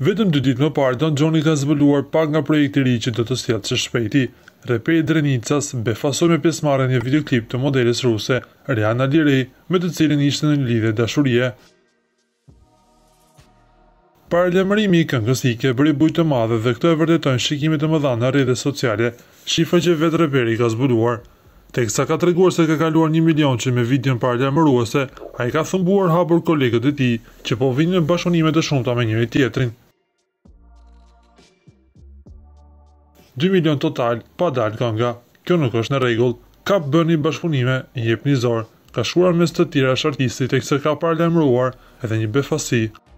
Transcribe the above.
Vetëm 2 ditë më parë, Don Johnny ka zbuluar pak nga projekti i ri që do të sjellë së shpejti. Reperi Drenicas befasoi me pjesëmarrjen në një videoklip të modeles ruse Riana Lirej, me të cilën ishte në lidhje dashurie. Paralajmërimi i këngës ike bëri bujë të madhe dhe këto e vërtetojnë shikimet e mëdha në rrjetet sociale, shifra që vetë reperi ka zbuluar. Teksa ka treguar se ka kaluar 1 milion që me videon paralajmëruese, ai ka thëmbuar hapur kolegët e tij që po vinë në bashkëpunime të shumta me njëri tjetrin. 2 milion total, pa dalë kënga. Kjo nuk është në rregull. Ka bëni bashkëpunime, jepni zor. Ka shkruar mes të tjerash artisti teksa ka paralajmëruar edhe një befasi.